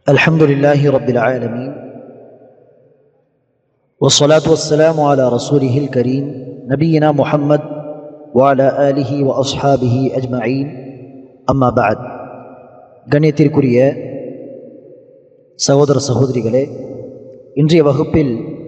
الحمد لله رب العالمين والصلاة والسلام على رسوله الكريم نبينا محمد وعلى آله وأصحابه أجمعين أما بعد கண்ணியத்திற்குரிய சகோதர சகோதரிகளே, இன்றைய வகுப்பில்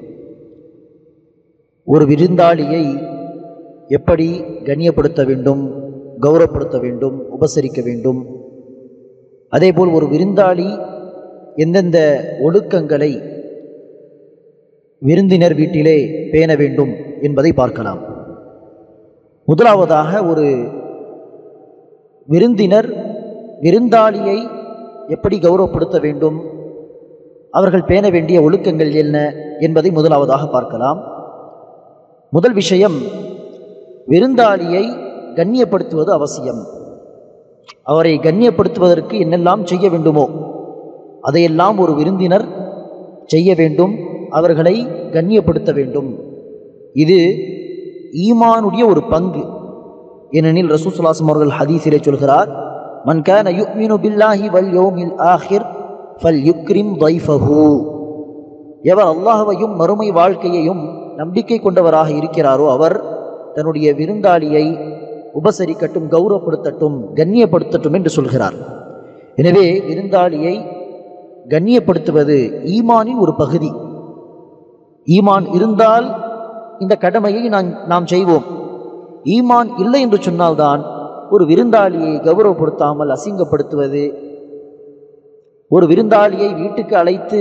ஒரு விருந்தாளியை எப்படி கண்ணியப்படுத்த வேண்டும், கௌரவப்படுத்த வேண்டும், உபசரிக்க வேண்டும், அதேபோல் ஒரு விருந்தாளி எந்தெந்த ஒழுக்கங்களை விருந்தினர் வீட்டிலே பேண வேண்டும் என்பதை பார்க்கலாம். முதலாவதாக, ஒரு விருந்தினர் விருந்தாளியை எப்படி கௌரவப்படுத்த வேண்டும், அவர்கள் பேண வேண்டிய ஒழுக்கங்கள் என்ன என்பதை முதலாவதாக பார்க்கலாம். முதல் விஷயம், விருந்தாளியை கண்ணியப்படுத்துவது அவசியம். அவரை கண்ணியப்படுத்துவதற்கு என்னெல்லாம் செய்ய வேண்டுமோ அதையெல்லாம் ஒரு விருந்தினர் செய்ய வேண்டும், அவர்களை கண்ணியப்படுத்த வேண்டும். இது ஈமானுடைய ஒரு பங்கு. ஏனெனில் ரசூல் ஸல்லல்லாஹு அலைஹி வஸல்லம் அவர்கள் ஹதீஸிலே சொல்கிறார், மன் கான யுமினு பில்லாஹி வல் யௌமில் ஆஹிர் ஃபல்யுக்ரிம் தைஃபஹு. எவர் அல்லாஹ்வையும் மறுமை வாழ்க்கையையும் நம்பிக்கை கொண்டவராக இருக்கிறாரோ அவர் தன்னுடைய விருந்தாளியை உபசரிக்கட்டும், கௌரவப்படுத்தட்டும், கண்ணியப்படுத்தட்டும் என்று சொல்கிறார். எனவே விருந்தாளியை கண்ணியப்படுத்துவது ஈமானின் ஒரு பகுதி. ஈமான் இருந்தால் இந்த கடமையை நாம் செய்வோம். ஈமான் இல்லை என்று சொன்னால்தான் ஒரு விருந்தாளியை கௌரவப்படுத்தாமல் அசிங்கப்படுத்துவது, ஒரு விருந்தாளியை வீட்டுக்கு அழைத்து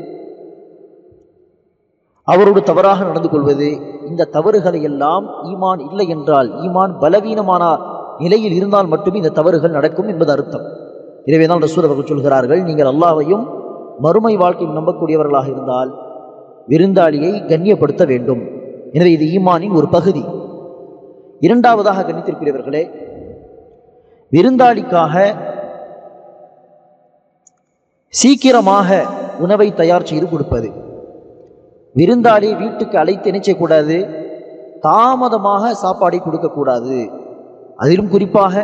அவரோடு தவறாக நடந்து கொள்வது, இந்த தவறுகளை எல்லாம் ஈமான் இல்லை என்றால், ஈமான் பலவீனமான நிலையில் இருந்தால் மட்டுமே இந்த தவறுகள் நடக்கும் என்பது அர்த்தம். எனவே தான் ரசூல் அவர்கள் சொல்கிறார்கள், நீங்கள் அல்லாஹ்வையும் மறுமை வாழ்க்கையும் நம்பக்கூடியவர்களாக இருந்தால் விருந்தாளியை கண்ணியப்படுத்த வேண்டும். எனவே இது ஈமானின் ஒரு பகுதி. இரண்டாவதாக, கண்ணியத்திற்குரியவர்களே, விருந்தாளிக்காக சீக்கிரமாக உணவை தயார் செய்து கொடுப்பது. விருந்தாளி வீட்டுக்கு அழைத்து என்ன செய்யக்கூடாது, தாமதமாக சாப்பாடை கொடுக்கக்கூடாது. அதிலும் குறிப்பாக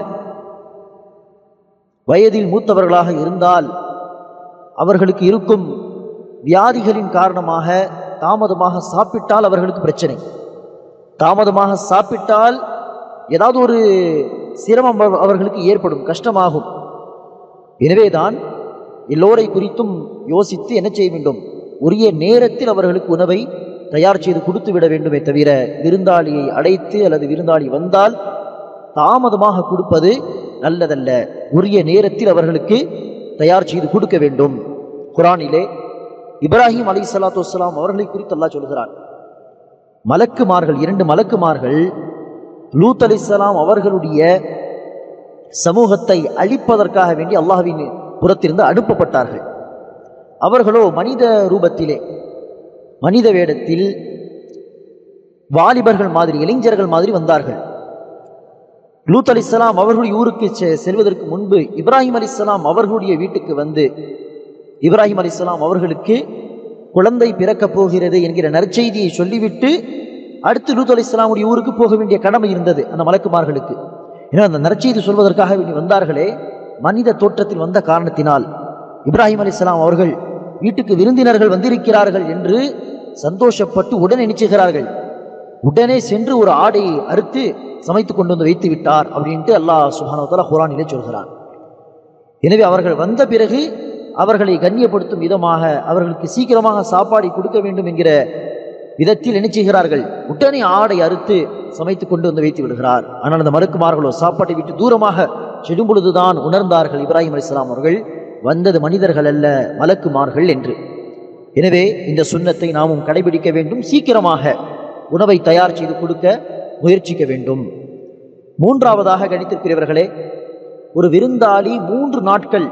வயதில் மூத்தவர்களாக இருந்தால் அவர்களுக்கு இருக்கும் வியாதிகளின் காரணமாக தாமதமாக சாப்பிட்டால் அவர்களுக்கு பிரச்சனை. தாமதமாக சாப்பிட்டால் ஏதாவது ஒரு சிரமம் அவர்களுக்கு ஏற்படும், கஷ்டமாகும். எனவேதான் எல்லோரை குறித்தும் யோசித்து என்ன செய்ய வேண்டும், உரிய நேரத்தில் அவர்களுக்கு உணவை தயார் செய்து கொடுத்து விட வேண்டுமே தவிர, விருந்தாளியை அழைத்து அல்லது விருந்தாளி வந்தால் தாமதமாக கொடுப்பது நல்லதல்ல. உரிய நேரத்தில் அவர்களுக்கு தயார் செய்து கொடுக்க வேண்டும். குர்ஆனிலே இப்ராஹிம் அலைஹிஸ்ஸலாத்து வஸ்ஸலாம் அவர்களை குறித்து அல்லாஹ் சொல்கிறான், மலக்குமார்கள், 2 மலக்குமார்கள் லூத் அலைஹிஸ்ஸலாம் அவர்களுடைய சமூகத்தை அழிப்பதற்காக வேண்டி அல்லாஹ்வின் புறத்திலிருந்து அனுப்பப்பட்டார்கள். அவர்களோ மனித ரூபத்திலே, மனித வேடத்தில் வாலிபர்கள் மாதிரி, இளைஞர்கள் மாதிரி வந்தார்கள். லூத் அலைஹிஸ்ஸலாம் அவர்களுடைய ஊருக்கு செல்வதற்கு முன்பு இப்ராஹிம் அலைஹிஸ்ஸலாம் அவர்களுடைய வீட்டுக்கு வந்து இப்ராஹிம் அலைஹிஸ்ஸலாம் அவர்களுக்கு குழந்தை பிறக்கப் போகிறது என்கிற நற்செய்தியை சொல்லிவிட்டு அடுத்து லூத் அலைஹிஸ்ஸலாமுடைய ஊருக்கு போக வேண்டிய கடமை இருந்தது அந்த மலக்குமார்களுக்கு. ஏன்னா அந்த நற்செய்தி சொல்வதற்காக வேண்டி வந்தார்களே, மனித தோற்றத்தில் வந்த காரணத்தினால் இப்ராஹிம் அலைஹிஸ்ஸலாம் அவர்கள் வீட்டுக்கு விருந்தினர்கள் வந்திருக்கிறார்கள் என்று சந்தோஷப்பட்டு உடனே நினைச்சுகிறார்கள். உடனே சென்று ஒரு ஆடையை அறுத்து சமைத்து கொண்டு வந்து வைத்து விட்டார் அப்படின்ட்டு அல்லாஹ் சுப்ஹானஹு வ தஆலா குர்ஆனிலே சொல்கிறான். எனவே அவர்கள் வந்த பிறகு அவர்களை கண்ணியப்படுத்தும் விதமாக அவர்களுக்கு சீக்கிரமாக சாப்பாடு கொடுக்க வேண்டும் என்கிற விதத்தில் என்ன செய்கிறார்கள், உடனே ஆடை அறுத்து சமைத்து கொண்டு வந்து வைத்து விடுகிறார். ஆனால் அந்த மலக்குமார்களோ சாப்பாட்டை விட்டு தூரமாக செடும் பொழுதுதான் உணர்ந்தார்கள் இப்ராஹிம் அலைஹிஸ்ஸலாம் அவர்கள் வந்தது மனிதர்கள் அல்ல, மலக்குமார்கள் என்று. எனவே இந்த சுன்னத்தை நாமும் கடைபிடிக்க வேண்டும். சீக்கிரமாக உணவை தயார் செய்து கொடுக்க முயற்சிக்க வேண்டும். மூன்றாவதாக, கணித்திருக்கிறவர்களே, ஒரு விருந்தாளி 3 நாட்கள்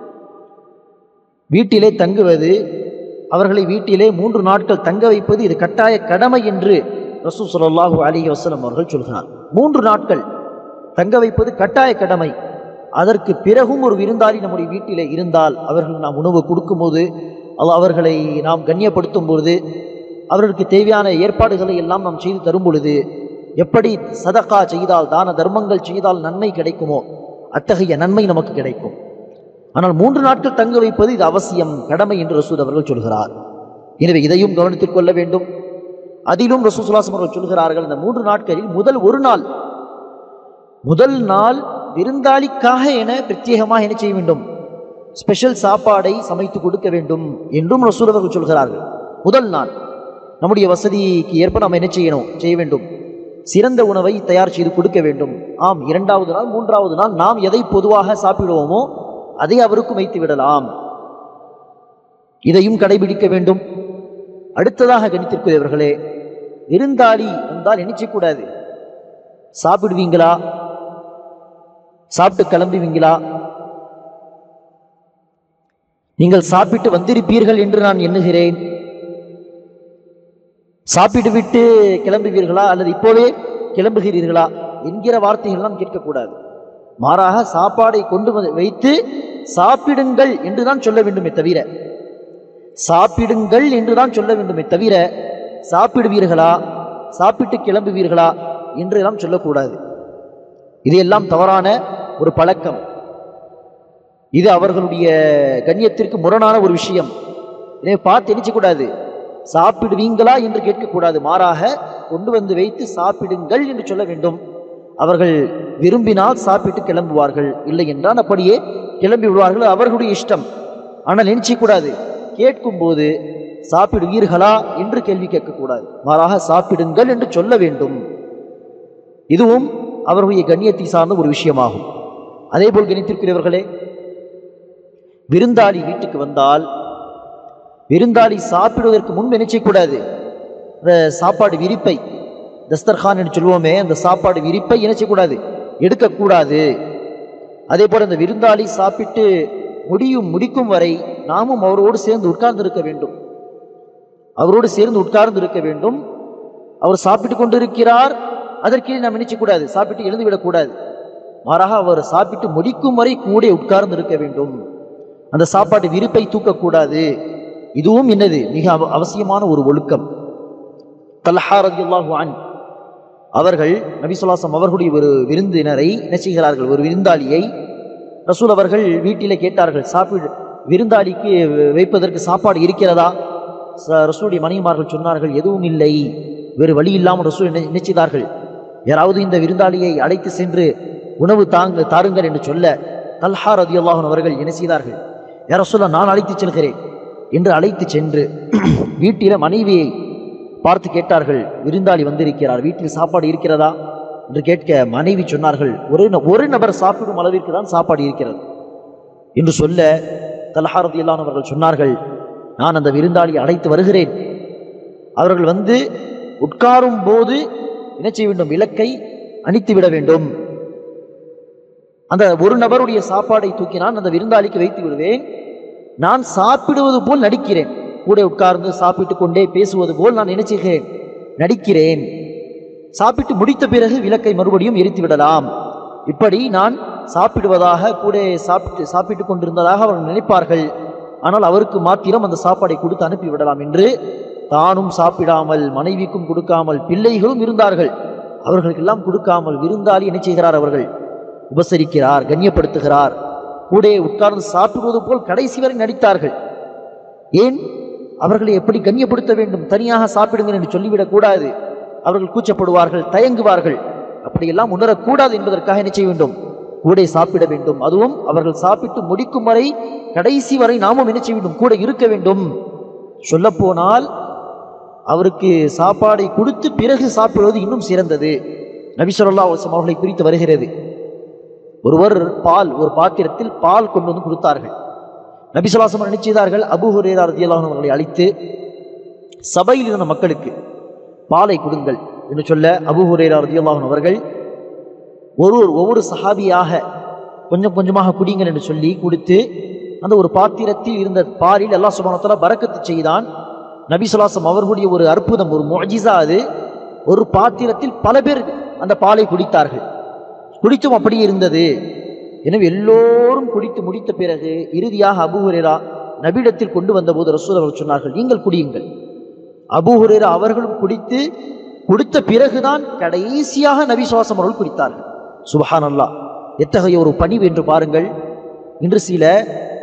வீட்டிலே தங்குவது, அவர்களை வீட்டிலே 3 நாட்கள் தங்க வைப்பது இது கட்டாய கடமை என்று ரசூல் ஸல்லல்லாஹு அலைஹி வஸல்லம் அவர்கள் சொல்கிறார். 3 நாட்கள் தங்க வைப்பது கட்டாய கடமை. அதற்கு பிறகும் ஒரு விருந்தாளி நம்முடைய வீட்டிலே இருந்தால், அவர்கள் நாம் உணவு கொடுக்கும்போது, அவர்களை நாம் கண்ணியப்படுத்தும் பொழுது, அவர்களுக்கு தேவையான ஏற்பாடுகளை எல்லாம் நாம் செய்து தரும் பொழுது, எப்படி சதகா செய்தால், தான தர்மங்கள் செய்தால் நன்மை கிடைக்குமோ அத்தகைய நன்மை நமக்கு கிடைக்கும். ஆனால் 3 நாட்கள் தங்க வைப்பது இது அவசியம், கடமை என்று ரசூல் அவர்கள் சொல்கிறார். எனவே இதையும் கவனத்தில் கொள்ள வேண்டும். அதிலும் ரசூல் ஸல்லல்லாஹு அலைஹி வஸல்லம் சொல்கிறார்கள், இந்த 3 நாட்களில் முதல் நாள் விருந்தாளிக்காக என பிரத்யேகமாக என்ன செய்ய வேண்டும், ஸ்பெஷல் சாப்பாடை சமைத்து கொடுக்க வேண்டும் என்றும் ரசூல் அவர்கள் சொல்கிறார்கள். முதல் நாள் நம்முடைய வசதிக்கு ஏற்ப நாம் என்ன செய்ய வேண்டும், சிறந்த உணவை தயார் செய்து கொடுக்க வேண்டும். ஆம், 2வது நாள் 3வது நாள் நாம் எதை பொதுவாக சாப்பிடுவோமோ அதை அவருக்கும் வைத்து விடலாம். இதையும் கடைபிடிக்க வேண்டும். அடுத்ததாக கணித்திருக்கிறவர்களே, விருந்தாளி வந்தால் நினைச்சக்கூடாது, சாப்பிடுவீங்களா, சாப்பிட்டு கிளம்புவீங்களா, நீங்கள் சாப்பிட்டு வந்திருப்பீர்கள் என்று நான் எண்ணுகிறேன், சாப்பிட்டு விட்டு கிளம்புவீர்களா அல்லது இப்போவே கிளம்புகிறீர்களா என்கிற வார்த்தைகள்லாம் கேட்கக்கூடாது. மாறாக சாப்பாடை கொண்டு வைத்து சாப்பிடுங்கள் என்றுதான் சொல்ல வேண்டுமே தவிர, சாப்பிடுங்கள் என்றுதான் சொல்ல வேண்டுமே தவிர சாப்பிடுவீர்களா சாப்பிட்டு கிளம்புவீர்களா என்றெல்லாம் சொல்லக்கூடாது. இதையெல்லாம் தவறான ஒரு பழக்கம். இது அவர்களுடைய கண்ணியத்திற்கு முரணான ஒரு விஷயம். இதை பார்த்து நினைச்சக்கூடாது, சாப்பிடுவீங்களா என்று கேட்கக்கூடாது. மாறாக கொண்டு வந்து வைத்து சாப்பிடுங்கள் என்று சொல்ல வேண்டும். அவர்கள் விரும்பினால் சாப்பிட்டு கிளம்புவார்கள், இல்லை என்றால் அப்படியே கிளம்பி விடுவார்கள், அவர்களுடைய இஷ்டம். ஆனால் நினைச்சக்கூடாது, கேட்கும் போது சாப்பிடுவீர்களா என்று கேள்வி கேட்கக்கூடாது, மாறாக சாப்பிடுங்கள் என்று சொல்ல வேண்டும். இதுவும் அவர்களுடைய கண்ணியத்தை சார்ந்த ஒரு விஷயமாகும். அதே போல் கணித்திருக்கிறவர்களே, விருந்தாளி வீட்டுக்கு வந்தால் விருந்தாளி சாப்பிடுவதற்கு முன்பு நினைச்சக்கூடாது, அந்த சாப்பாடு விரிப்பை, தஸ்தர்கான் என்று சொல்லுவோமே, அந்த சாப்பாடு விரிப்பை நினைச்சக்கூடாது, எடுக்கக்கூடாது. அதே போல அந்த விருந்தாளி சாப்பிட்டு முடிக்கும் வரை நாமும் அவரோடு சேர்ந்து உட்கார்ந்து இருக்க வேண்டும். அவர் சாப்பிட்டு கொண்டிருக்கிறார், அதற்கே நாம் நினைச்சக்கூடாது, சாப்பிட்டு எழுந்து விடக்கூடாது. மாறாக அவர் சாப்பிட்டு முடிக்கும் வரை கூட உட்கார்ந்து இருக்க வேண்டும். அந்த சாப்பாட்டு விரிப்பை தூக்கக்கூடாது. இதுவும் என்னது, மிக அவசியமான ஒரு ஒழுக்கம். தல்ஹா ரலியல்லாஹு அன்ஹு அவர்கள் நபி ஸல்லல்லாஹு அலைஹி வஸல்லம் அவர்களுடைய ஒரு விருந்தினரை என்ன செய்கிறார்கள், ஒரு விருந்தாளியை ரசூல் அவர்கள் வீட்டிலே கேட்டார்கள், விருந்தாளிக்கு வைப்பதற்கு சாப்பாடு இருக்கிறதா? ரசூலுடைய மனைவிமார்கள் சொன்னார்கள், எதுவும் இல்லை. வேறு வழி இல்லாமல் ரசூல் நினைச்சார்கள், யாராவது இந்த விருந்தாளியை அழைத்து சென்று உணவு தாருங்கள் என்று சொல்ல, தல்ஹா ரலியல்லாஹு அன்ஹு அவர்கள் என்ன செய்தார்கள், யா ரசூலல்லாஹ், நான் அழைத்து செல்கிறேன் என்று அழைத்து சென்று வீட்டில மனைவியை பார்த்து கேட்டார்கள், விருந்தாளி வந்திருக்கிறார், வீட்டில் சாப்பாடு இருக்கிறதா என்று கேட்க மனைவி சொன்னார்கள், ஒரு நபர் சாப்பிடும் அளவிற்கு தான் சாப்பாடு இருக்கிறது என்று சொல்ல, தல்ஹா ரலியல்லாஹு அன்ஹு அவர்கள் சொன்னார்கள், நான் அந்த விருந்தாளியை அழைத்து வருகிறேன். அவர்கள் வந்து உட்காரும் போது என்ன செய்ய வேண்டும், விளக்கை அணைத்து விட வேண்டும். அந்த ஒரு நபருடைய சாப்பாடை தூக்கி நான் அந்த விருந்தாளிக்கு வைத்து விடுவேன். நான் சாப்பிடுவது போல் நடிக்கிறேன், கூட உட்கார்ந்து சாப்பிட்டு கொண்டே பேசுவது போல் நான் நினைச்சுகிறேன், நடிக்கிறேன். சாப்பிட்டு முடித்த பிறகு விளக்கை மறுபடியும் எரித்து விடலாம். இப்படி நான் சாப்பிடுவதாக, கூட சாப்பிட்டு கொண்டிருந்ததாக அவர்கள் நினைப்பார்கள். ஆனால் அவருக்கு மாத்திரம் அந்த சாப்பாடை கொடுத்து அனுப்பி விடலாம் என்று தானும் சாப்பிடாமல், மனைவிக்கும் கொடுக்காமல், பிள்ளைகளும் இருந்தார்கள், அவர்களுக்கெல்லாம் கொடுக்காமல் விருந்தாளி என்ன செய்கிறார், அவர்கள் உபசரிக்கிறார், கண்ணியப்படுத்துகிறார். கூட உட்கார்ந்து சாப்பிடுவது போல் கடைசி வரை நடித்தார்கள். ஏன்? அவர்களை எப்படி கண்ணியப்படுத்த வேண்டும், தனியாக சாப்பிடுங்கள் என்று சொல்லிவிடக் கூடாது. அவர்கள் கூச்சப்படுவார்கள், தயங்குவார்கள். அப்படியெல்லாம் உணரக்கூடாது என்பதற்காக என்ன செய்ய வேண்டும், கூட சாப்பிட வேண்டும். அதுவும் அவர்கள் சாப்பிட்டு முடிக்கும் வரை, கடைசி வரை நாமும் என்ன செய்ய வேண்டும், கூட இருக்க வேண்டும். சொல்ல போனால் அவருக்கு சாப்பாடை கொடுத்து பிறகு சாப்பிடுவது இன்னும் சிறந்தது. நபி ஸல்லல்லாஹு அலைஹி வஸல்லம் அவர்களை குறித்து வருகிறது, ஒருவர் ஒரு பாத்திரத்தில் பால் கொண்டு வந்து கொடுத்தார்கள். நபி ஸல்லல்லாஹு அலைஹி வஸல்லம் என்ன செய்தார்கள், அபூ ஹுரைரா ரலியல்லாஹு அன்ஹு அவர்களை அழைத்து சபையில் இருந்த மக்களுக்கு பாலை கொடுங்கள் என்று சொல்ல, அபூ ஹுரைரா ரலியல்லாஹு அன்ஹு அவர்கள் ஒவ்வொரு சஹாபியாக கொஞ்சம் கொஞ்சமாக குடிங்கள் என்று சொல்லி கொடுத்து, அந்த ஒரு பாத்திரத்தில் இருந்த பாலில் அல்லாஹ் சுப்ஹானஹு வ தஆலா பரக்கத்து செய்தான். நபி ஸல்லல்லாஹு அலைஹி வஸல்லம் அவர்களுடைய ஒரு அற்புதம், ஒரு முஅஜிஸா. அது ஒரு பாத்திரத்தில் பல பேர் அந்த பாலை குடித்தார்கள், குடித்தும் அப்படியே இருந்தது. எனவே எல்லோரும் குடித்து முடித்த பிறகு இறுதியாக அபூ ஹுரைரா நபியிடத்தில் கொண்டு வந்தபோது ரசூல் அவர்கள் சொன்னார்கள், நீங்கள் குடியுங்கள். அபூ ஹுரைரா அவர்களும் குடித்து கொடுத்த பிறகுதான் கடைசியாக நபி ஸல்லல்லாஹு அலைஹி வஸல்லம் அவர்கள் குடித்தார்கள். சுப்ஹானல்லாஹ், எத்தகைய ஒரு பணிவு என்று பாருங்கள். இன்று சில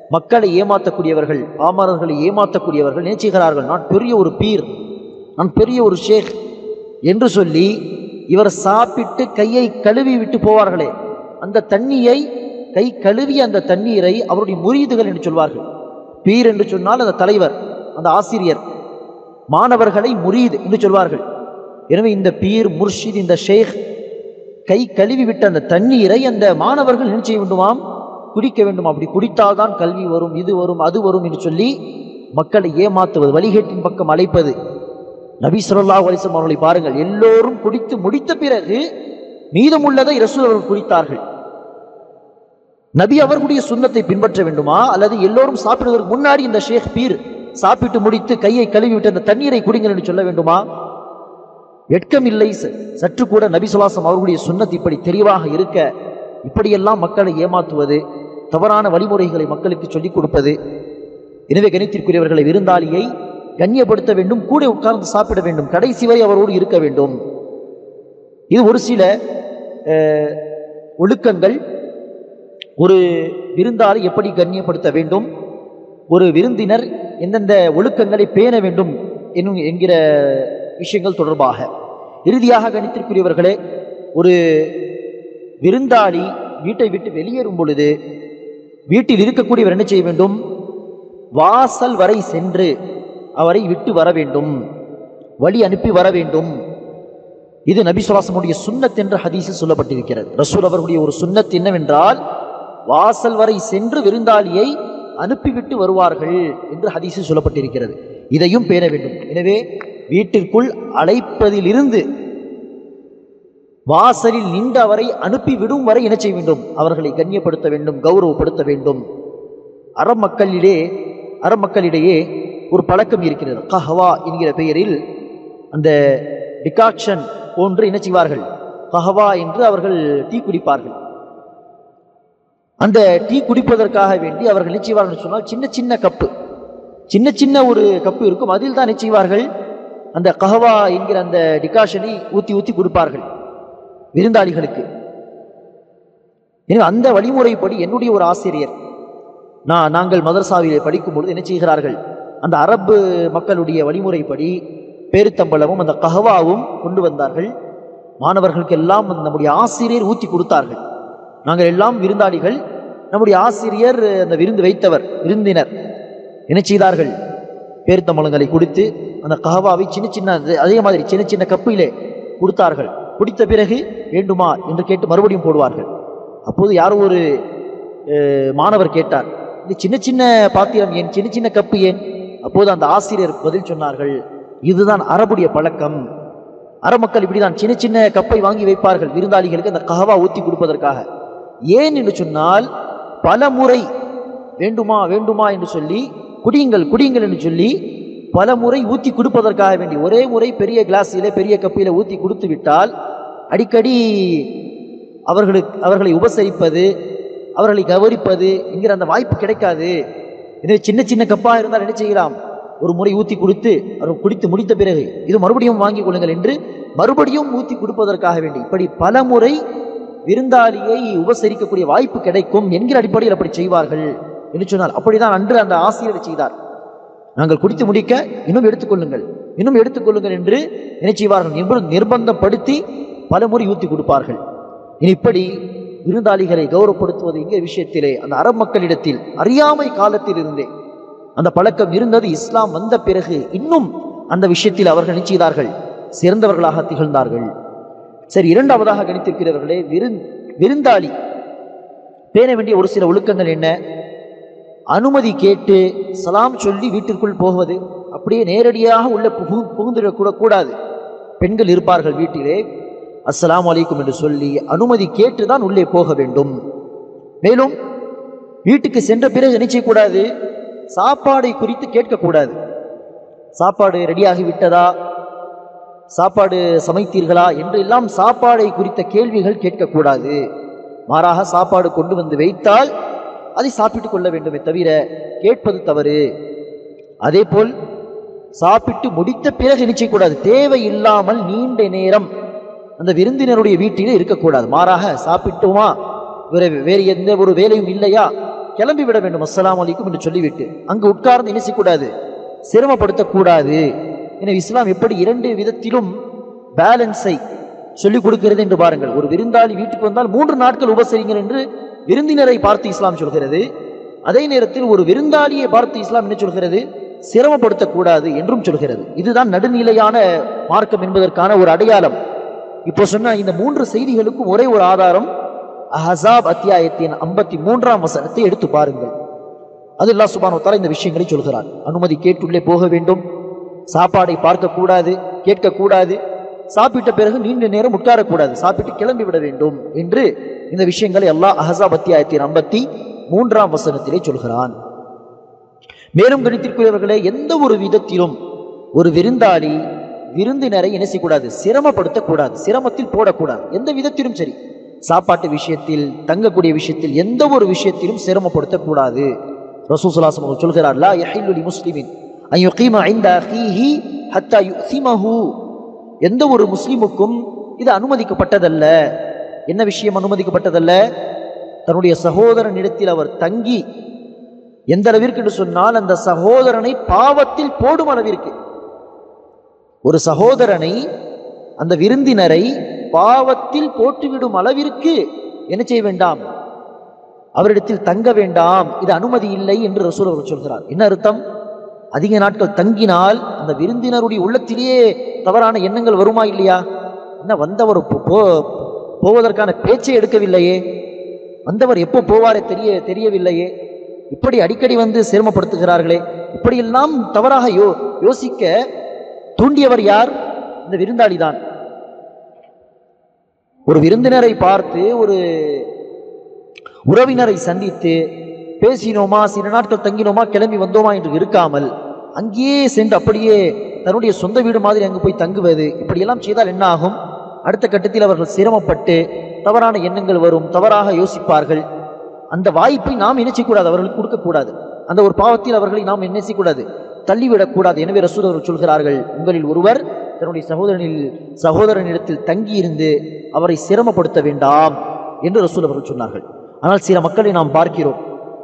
மக்களை ஏமாற்றக்கூடியவர்கள், பாமரர்களை ஏமாற்றக்கூடியவர்கள் நினைச்சுகிறார்கள், நான் பெரிய ஒரு பீர், நான் பெரிய ஒரு ஷேக் என்று சொல்லி இவர் சாப்பிட்டு கையை கழுவி விட்டு போவார்களே, அந்த தண்ணியை, கை கழுவிய அந்த தண்ணீரை அவருடைய முரீதுகள் என்று சொல்வார்கள். பீர் என்று சொன்னால் அந்த தலைவர், அந்த ஆசிரியர், மாணவர்களை முரீத் என்று சொல்வார்கள். எனவே இந்த பீர், முர்ஷித், இந்த ஷேக் கை கழுவி விட்ட அந்த தண்ணீரை அந்த மாணவர்கள் என்ன செய்ய வேண்டுமாம்? குடிக்க வேண்டும். அப்படி குடித்தால்தான் கல்வி வரும், இது வரும், அது வரும் என்று சொல்லி மக்களை ஏமாற்றுவது, வழிகேட்டின் பக்கம் அழைப்பது. நபி ஸல்லல்லாஹு அலைஹி வஸல்லம் அவர்களை பாருங்கள், எல்லோரும் குடித்து முடித்த பிறகு மீதமுள்ளதை ரசூல் அவர்கள் குடித்தார்கள். நபி அவர்களுடைய சுன்னத்தை பின்பற்ற வேண்டுமா, அல்லது எல்லோரும் சாப்பிடுவதற்கு முன்னாடி இந்த ஷேக் பீர் சாப்பிட்டு முடித்து கையை கழுவி விட்டு அந்த தண்ணீரை குடிங்கள் என்று சொல்ல வேண்டுமா? வெட்கமில்லை சற்று கூட? நபி ஸல்லல்லாஹு அலைஹி வஸல்லம் அவர்களுடைய சுன்னத் இப்படி தெளிவாக இருக்க இப்படியெல்லாம் மக்களை ஏமாற்றுவது, தவறான வழிமுறைகளை மக்களுக்கு சொல்லிக் கொடுப்பது. எனவே கணித்திற்குரியவர்களை, விருந்தாளியை கண்ணியப்படுத்த வேண்டும், கூட உட்கார்ந்து சாப்பிட வேண்டும், கடைசி வரை அவரோடு இருக்க வேண்டும். இது ஒரு சில ஒழுக்கங்கள். ஒரு விருந்தாளி எப்படி கண்ணியப்படுத்த வேண்டும், ஒரு விருந்தினர் எந்தெந்த ஒழுக்கங்களை பேண வேண்டும் என்கிற விஷயங்கள் தொடர்பாக. இறுதியாக கணித்திற்குரியவர்களே, ஒரு விருந்தாளி வீட்டை விட்டு வெளியேறும் பொழுது வீட்டில் இருக்கக்கூடியவர் என்ன செய்ய வேண்டும்? வாசல் வரை சென்று அவரை விட்டு வர வேண்டும், வழி அனுப்பி வர வேண்டும். இது நபி ஸல்லல்லாஹு அலைஹி வஸல்லம் சுன்னத் என்ற ஹதீஸில் சொல்லப்பட்டிருக்கிறது. ரசூல் அவர்களுடைய ஒரு சுன்னத் என்னவென்றால், வாசல் வரை சென்று விருந்தாளியை அனுப்பிவிட்டு வருவார்கள் என்று ஹதீஸில் சொல்லப்பட்டிருக்கிறது. இதையும் பேண வேண்டும். எனவே வீட்டிற்குள் அழைப்பதிலிருந்து வாசலில் நின்று அவரை அனுப்பி விடும் வரை என்ன செய்ய வேண்டும்? அவர்களை கண்ணியப்படுத்த வேண்டும், கௌரவப்படுத்த வேண்டும். அரபு மக்களிடையே ஒரு பழக்கம் இருக்கிறது. கஹ்வா என்கிற பெயரில் அந்த டிகாக்ஷன் போன்று என்ன செய்வார்கள்? கஹ்வா என்று அவர்கள் டீ குடிப்பார்கள். அந்த டீ குடிப்பதற்காக வேண்டி அவர்கள் என்ன செய்வார்கள் சொன்னால், சின்ன சின்ன கப்பு, சின்ன சின்ன ஒரு கப்பு இருக்கும், அதில் தான் என்ன செய்வார்கள்? அந்த கஹ்வா என்கிற அந்த டிகாஷனை ஊற்றி ஊற்றி கொடுப்பார்கள் விருந்தாளிகளுக்கு. எனவே அந்த வழிமுறைப்படி என்னுடைய ஒரு ஆசிரியர், நாங்கள் மதரசாவிலே படிக்கும்பொழுது என்ன செய்கிறார்கள்? அந்த அரபு மக்களுடைய வழிமுறைப்படி பேருத்தம்பளமும் அந்த கஹ்வாவும் கொண்டு வந்தார்கள். மாணவர்களுக்கு எல்லாம் நம்முடைய ஆசிரியர் ஊற்றி கொடுத்தார்கள். நாங்கள் எல்லாம் விருந்தாளிகள், நம்முடைய ஆசிரியர் அந்த விருந்து வைத்தவர், விருந்தினர் என்ன செய்தார்கள்? பேருத்தம்பளங்களை கொடுத்து அந்த கஹ்வாவை சின்ன சின்ன, அதே மாதிரி சின்ன சின்ன கப்பிலே கொடுத்தார்கள். குடித்த பிறகு வேண்டுமா என்று கேட்டு மறுபடியும் போடுவார்கள். அப்போது யாரோ ஒரு மாணவர் கேட்டார், இந்த சின்ன சின்ன பாத்திரம் ஏன், சின்ன சின்ன கப்பு ஏன்? அப்போது அந்த ஆசிரியர் பதில் சொன்னார்கள், இதுதான் அரபுடைய பழக்கம். அரபு மக்கள் இப்படிதான் சின்ன சின்ன கப்பை வாங்கி வைப்பார்கள் விருந்தாளிகளுக்கு அந்த கஹ்வா ஊற்றி கொடுப்பதற்காக. ஏன் என்று சொன்னால், பல முறை வேண்டுமா வேண்டுமா என்று சொல்லி, குடியுங்கள் குடியுங்கள் என்று சொல்லி பல முறை ஊற்றி கொடுப்பதற்காக வேண்டி, ஒரே முறை பெரிய கிளாஸிலே பெரிய கப்பில ஊற்றி கொடுத்து விட்டால் அடிக்கடி அவர்களை உபசரிப்பது, அவர்களை கவனிப்பது என்கிற அந்த வாய்ப்பு கிடைக்காது. எனவே சின்ன சின்ன கப்பாக இருந்தால் என்ன செய்யலாம்? ஒரு முறை ஊற்றி கொடுத்து அவர் குடித்து முடித்த பிறகு இது மறுபடியும் வாங்கிக் கொள்ளுங்கள் என்று மறுபடியும் ஊற்றி கொடுப்பதற்காக வேண்டி, இப்படி பல முறை விருந்தாளியை உபசரிக்கக்கூடிய வாய்ப்பு கிடைக்கும் என்கிற அடிப்படையில் அப்படி செய்வார்கள் என்று சொன்னால், அப்படிதான் அன்று அந்த ஆசிரியர் செய்தார். நாங்கள் குடித்து முடிக்க இன்னும் எடுத்துக்கொள்ளுங்கள், இன்னும் எடுத்துக்கொள்ளுங்கள் என்று என்ன செய்வார்கள்? நிர்பந்தப்படுத்தி பல முறை ஊற்றி கொடுப்பார்கள். இப்படி விருந்தாளிகளை கௌரவப்படுத்துவது என்கிற விஷயத்திலே அந்த அரபு மக்களிடத்தில் அறியாமை காலத்தில் இருந்தே அந்த பழக்கம் இருந்தது. இஸ்லாம் வந்த பிறகு இன்னும் அந்த விஷயத்தில் அவர்கள் என்ன செய்தார்கள்? சிறந்தவர்களாக திகழ்ந்தார்கள். சரி, இரண்டாவதாக கணித்திருக்கிறவர்களே, விருந்தாளி பேண வேண்டிய ஒரு சில ஒழுக்கங்கள் என்ன? அனுமதி கேட்டு சலாம் சொல்லி வீட்டிற்குள் போவது, அப்படியே நேரடியாக உள்ள புகுந்துவிடக்கூட கூடாது. பெண்கள் இருப்பார்கள் வீட்டிலே, அஸ்ஸலாமு அலைக்கும் என்று சொல்லி அனுமதி கேட்டுதான் உள்ளே போக வேண்டும். மேலும் வீட்டுக்கு சென்ற பிறகு என்ன செய்யக்கூடாது? சாப்பாடை குறித்து கேட்கக்கூடாது. சாப்பாடு ரெடியாகி விட்டதா, சாப்பாடு சமைத்தீர்களா என்று எல்லாம் சாப்பாடை குறித்த கேள்விகள் கேட்கக்கூடாது. மாறாக சாப்பாடு கொண்டு வந்து வைத்தால் அதை சாப்பிட்டு கொள்ள வேண்டுமே தவிர கேட்பது தவறு. அதே போல் சாப்பிட்டு முடித்த பிறகு என்ன செய்யக்கூடாது? தேவையில்லாமல் நீண்ட நேரம் அந்த விருந்தினருடைய வீட்டிலே இருக்கக்கூடாது. மாறாக சாப்பிட்டோமா, வேறு எந்த ஒரு வேலையும் இல்லையா, கிளம்பி விட வேண்டும், அஸ்ஸலாமு அலைக்கும் என்று சொல்லிவிட்டு அங்கு உட்கார்ந்து என்ன செய்யக்கூடாது, சிரமப்படுத்தக்கூடாது. எனவே இஸ்லாம் எப்படி இரண்டு விதத்திலும் பேலன்ஸை சொல்லிக் கொடுக்கிறது என்று பாருங்கள். ஒரு விருந்தாளி வீட்டுக்கு வந்தால் 3 நாட்கள் உபசரிங்கள் என்று விருந்தினரை பார்த்து இஸ்லாம் சொல்கிறது. அதே நேரத்தில் ஒரு விருந்தாளியை பார்த்து இஸ்லாம் என்ன சொல்கிறது, சிரமப்படுத்தக்கூடாது என்றும் சொல்கிறது. இதுதான் நடுநிலையான மார்க்கம் என்பதற்கான ஒரு அடையாளம். இப்போ சொன்ன இந்த 3 செய்திகளுக்கும் ஒரே ஒரு ஆதாரம், அஹ்ஸாப் அத்தியாயத்தின் 53ஆம் வசனத்தை எடுத்து பாருங்கள். அது அல்லாஹ் சுப்ஹானஹு வ தஆலா இந்த விஷயங்களை சொல்கிறார். அனுமதி கேட்டுள்ளே போக வேண்டும், சாப்பாடை பார்க்கக்கூடாது, கேட்கக்கூடாது, சாப்பிட்ட பிறகு நீண்ட நேரம் உட்காரக்கூடாது, சாப்பிட்டு கிளம்பி விட வேண்டும் என்று இந்த விஷயங்களை அல்லாஹ் அஹ்ஸாப் அத்தியாயத்தின் 53ஆம் வசனத்திலே சொல்கிறான். மேலும் கணித்திற்குரியவர்களே, எந்த ஒரு விதத்திலும் ஒரு விருந்தாளி விருந்தினரை என்ன செய்யக்கூடாது, சிரமப்படுத்தக்கூடாது, சிரமத்தில் போடக்கூடாது. எந்த விதத்திலும் சரி, சாப்பாட்டு விஷயத்தில், தங்கக்கூடிய விஷயத்தில், எந்த ஒரு விஷயத்திலும் சிரமப்படுத்தக்கூடாது. ரசூல் ஸல்லல்லாஹு அலைஹி வஸல்லம் சொல்கிறார், லா யஹில்லு லிமுஸ்லிமின் அன் யுகீம இன்த அஹீஹி ஹத்தா யுஸிமஹு. எந்த ஒரு முஸ்லிமுக்கும் இது அனுமதிக்கப்பட்டதல்ல. என்ன விஷயம் அனுமதிக்கப்பட்டதல்ல? தன்னுடைய சகோதரனிடத்தில் அவர் தங்கி எந்த அளவிற்கு என்று சொன்னால், அந்த சகோதரனை பாவத்தில் போடும் அளவிற்கு, ஒரு சகோதரனை, அந்த விருந்தினரை பாவத்தில் போட்டுவிடும் அளவிற்கு என்ன செய்ய வேண்டாம், அவரிடத்தில் தங்க வேண்டாம், இது அனுமதி இல்லை என்று ரசூல் அவர் சொல்கிறார். என்ன அர்த்தம்? அதிக நாட்கள் தங்கினால் அந்த விருந்தினருடைய உள்ளத்திலேயே தவறான எண்ணங்கள் வருமா இல்லையா? என்ன வந்தவர் போவதற்கான பேச்சை எடுக்கவில்லையே, வந்தவர் எப்போ போவாரே தெரியவில்லையே, இப்படி அடிக்கடி வந்து சிரமப்படுத்துகிறார்களே, இப்படியெல்லாம் தவறாக யோசிக்க தூண்டியவர் யார்? இந்த விருந்தாளி தான். ஒரு விருந்தினரை பார்த்து, ஒரு உறவினரை சந்தித்து பேசினோமா, சில நாட்கள் தங்கினோமா, கிளம்பி வந்தோமா என்று இருக்காமல் அங்கேயே சென்று அப்படியே தன்னுடைய சொந்த வீடு மாதிரி அங்கு போய் தங்குவது, இப்படியெல்லாம் செய்தால் என்ன ஆகும்? அடுத்த கட்டத்தில் அவர்கள் சிரமப்பட்டு தவறான எண்ணங்கள் வரும், தவறாக யோசிப்பார்கள். அந்த வாய்ப்பை நாம் என்ன செய்யக்கூடாது, அவர்களுக்கு கொடுக்கக்கூடாது. அந்த ஒரு பாவத்தில் அவர்களை நாம் என்ன செய்யக்கூடாது, தள்ளிவிடக்கூடாது. எனவே ரசூல் அவர்கள் சொல்கிறார்கள், உங்களில் ஒருவர் தன்னுடைய சகோதரனிடத்தில் தங்கியிருந்து அவரை சிரமப்படுத்த வேண்டாம் என்று ரசூல் அவர்கள் சொன்னார்கள். ஆனால் சில மக்களை நாம் பார்க்கிறோம்,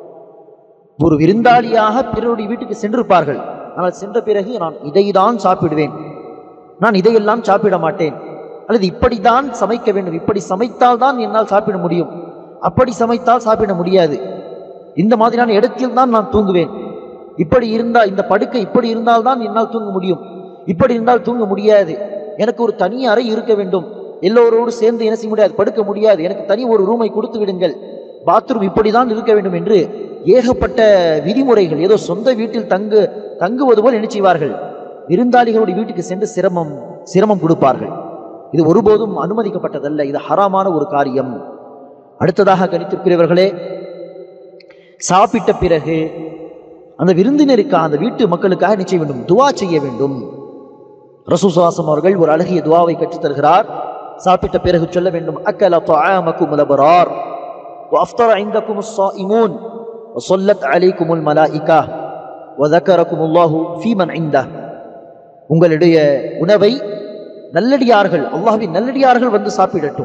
ஒரு விருந்தாளியாக பிறருடைய வீட்டுக்கு சென்றிருப்பார்கள். ஆனால் சென்ற பிறகு நான் இதைதான் சாப்பிடுவேன், நான் இதையெல்லாம் சாப்பிட மாட்டேன், அல்லது இப்படித்தான் சமைக்க வேண்டும், இப்படி சமைத்தால் தான் என்னால் சாப்பிட முடியும், அப்படி சமைத்தால் சாப்பிட முடியாது, இந்த மாதிரியான இடத்தில் தான் நான் தூங்குவேன், இப்படி இருந்தால், இந்த படுக்கை இப்படி இருந்தால் தான் என்னால் தூங்க முடியும், இப்படி இருந்தால் தூங்க முடியாது, எனக்கு ஒரு தனி அறை இருக்க வேண்டும், எல்லோரோடு சேர்ந்து என்ன செய்ய முடியாது, படுக்க முடியாது, எனக்கு தனி ஒரு ரூமை கொடுத்து விடுங்கள், பாத்ரூம் இப்படிதான் இருக்க வேண்டும் என்று ஏகப்பட்ட விதிமுறைகள், ஏதோ சொந்த வீட்டில் தங்குவது போல் என்ன செய்வார்கள், விருந்தாளிகளுடைய வீட்டுக்கு சென்று சிரமம் கொடுப்பார்கள். இது ஒருபோதும் அனுமதிக்கப்பட்டதல்ல, இது ஹராமான ஒரு காரியம். அடுத்ததாக கணித்திருக்கிறவர்களே, சாப்பிட்ட பிறகு அந்த விருந்தினருக்காக, அந்த வீட்டு மக்களுக்காக என்ன செய்ய வேண்டும், துவா செய்ய வேண்டும். ரசூல் ஸல்லல்லாஹு அலைஹி வஸல்லம் அவர்கள் ஒரு அழகிய துவாவை கற்றுத் தருகிறார். சாப்பிட்ட பிறகு சொல்ல வேண்டும், அக்கல தஆமகுமுல் அப்ரார் வ அஃப்தர இன்தகுமுஸ் ஸாயிமூன் வ ஸல்லத் அலைக்குமுல் மலாயிகா வ ذكرக்குமுல்லாஹு ஃபீமன் இன்தஹ். உங்களுடைய உணவை நல்லடியார்கள், அல்லாஹ்வின் நல்லடியார்கள் வந்து சாப்பிடட்டும்,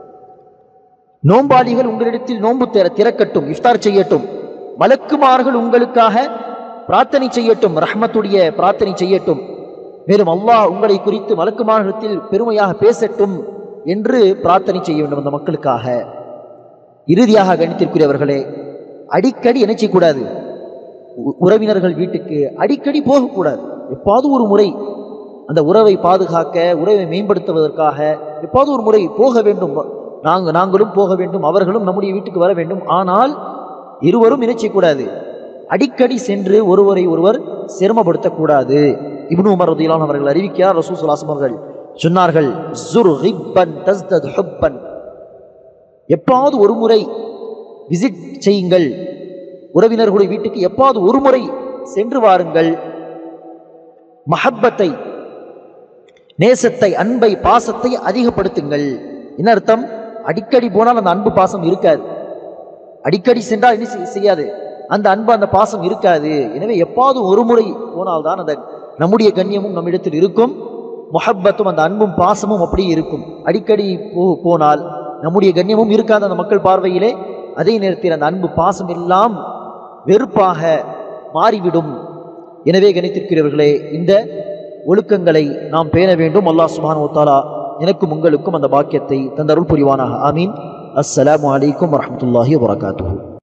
நோம்பாளிகள் உங்களிடத்தில் நோன்பு திறக்கட்டும், இஃப்தார் செய்யட்டும், மலக்குமார்கள் உங்களுக்காக பிரார்த்தனை செய்யட்டும், ரஹ்மத்துடைய பிரார்த்தனை செய்யட்டும், மேலும் அல்லாஹ் உங்களை குறித்து மலக்குமார்களிடத்தில் பெருமையாக பேசட்டும் என்று பிரார்த்தனை செய்ய வேண்டும் அந்த மக்களுக்காக. இறுதியாக கணித்திற்குரியவர்களே, அடிக்கடி என்ன செய்யக்கூடாது, உறவினர்கள் வீட்டுக்கு அடிக்கடி போகக்கூடாது. எப்பாவது ஒரு முறை அந்த உறவை பாதுகாக்க, உறவை மேம்படுத்துவதற்காக எப்பாவது ஒரு முறை போக வேண்டும். நாங்களும் போக வேண்டும், அவர்களும் நம்முடைய வீட்டுக்கு வர வேண்டும். ஆனால் இருவரும் என்ன செய்யக்கூடாது, அடிக்கடி சென்று ஒருவரை ஒருவர் சிரமப்படுத்தக்கூடாது. இப்னு உமர் ரலியல்லாஹு அன்ஹு அவர்கள் அறிவிக்கிறார், ரசூல் ஸல்லல்லாஹு அலைஹி வஸல்லம் அவர்கள் சொன்னார்கள், ஸுர் ஹிப்பன் தஸ்தத் ஹுப்பன். எப்பாவது ஒரு முறை விசிட் செய்யுங்கள், உறவினர்களுடைய வீட்டுக்கு எப்பாவது ஒரு முறை சென்று வாருங்கள். மஹப்பத்தை, நேசத்தை, அன்பை, பாசத்தை அதிகப்படுத்துங்கள். என்ன அர்த்தம்? அடிக்கடி போனால் அந்த அன்பு பாசம் இருக்காது, அடிக்கடி சென்றால் என்ன செய்யாது, அந்த அன்பு அந்த பாசம் இருக்காது. எனவே எப்பாவது ஒரு முறை போனால்தான் அந்த நம்முடைய கண்ணியமும் நம்மிடத்தில் இருக்கும், முஹப்பத்தும் அந்த அன்பும் பாசமும் அப்படியே இருக்கும். அடிக்கடி போனால் நம்முடைய கண்ணியமும் இருக்காது அந்த மக்கள் பார்வையிலே, அதே நேரத்தில் அந்த அன்பு பாசம் எல்லாம் வெறுப்பாக மாறிவிடும். எனவே கணித்திருக்கிறவர்களே, இந்த ஒழுக்கங்களை நாம் பேண வேண்டும். அல்லாஹ் சுப்ஹானஹு வ தஆலா எனக்கும் உங்களுக்கும் அந்த பாக்கியத்தை தந்தருள் புரிவானாக. ஆமீன். அஸ்ஸலாமு அலைக்கும் வரஹ்மத்துல்லாஹி வபரகாத்துஹு.